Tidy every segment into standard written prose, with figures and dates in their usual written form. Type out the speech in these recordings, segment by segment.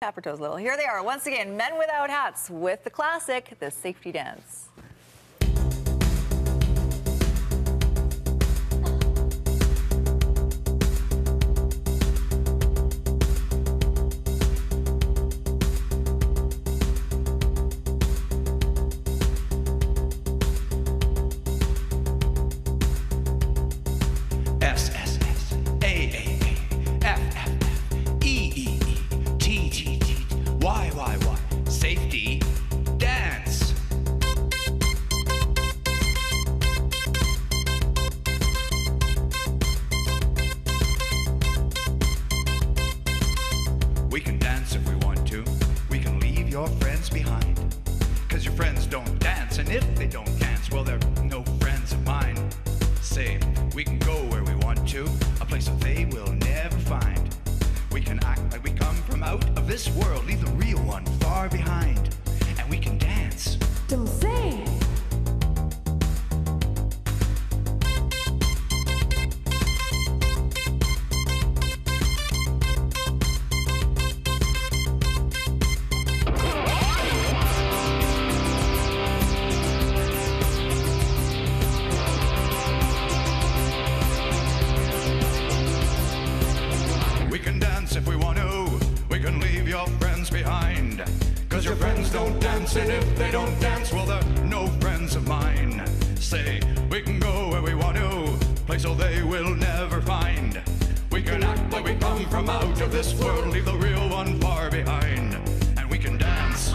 tap her toes a little. Here they are once again, Men Without Hats with the classic, the safety dance. Safety dance. We can dance if we want to. We can leave your friends behind. 'Cause your friends don't dance, and if they don't dance, well, they're no friends of mine. Say, we can go where we want to, a place that they will never find. We can act like we come from out of this world, leave the real one far behind, and we can dance. Don't say. We can dance if we want to. We can leave your friends behind. 'Cause your friends don't dance, and if they don't dance, well, they're no friends of mine. Say, we can go where we want to, place so they will never find. We can act like we come from out of this world, leave the real one far behind, and we can dance.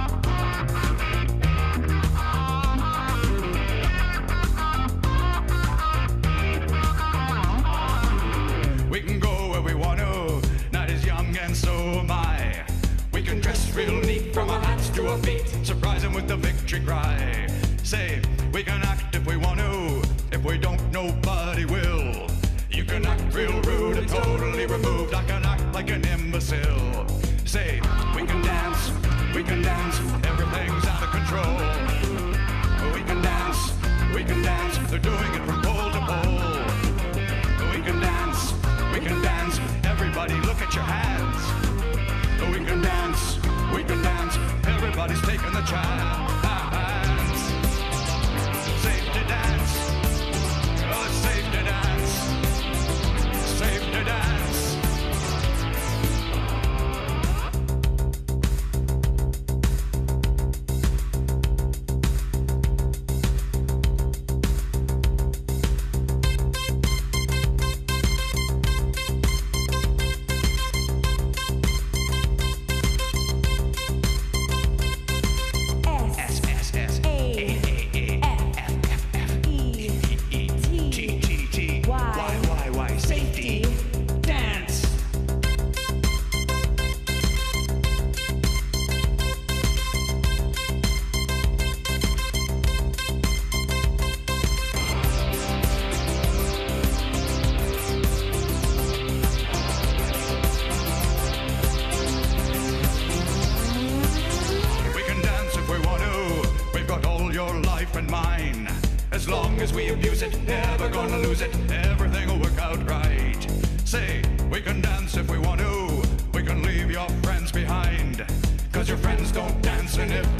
We can go where we want to, night is young and so am I. We can dress real neat from our hats to our feet, surprise them with the victory cry. Say, we can act if we want to, if we don't, nobody will. You can act real rude and totally removed, I can act like an imbecile. Say, we can dance, everything's out of control. We can dance, they're doing it from pole to pole. We can dance, everybody look at your hands. We can dance, everybody's taking the chance. Safe to dance, oh, it's safe to dance, safe to dance. Safety dance. We can dance if we want to. We've got all your life and mine. As long as we abuse it, never gonna lose it, everything will work out right. Say, we can dance if we want to, we can leave your friends behind. 'Cause your friends don't dance, and if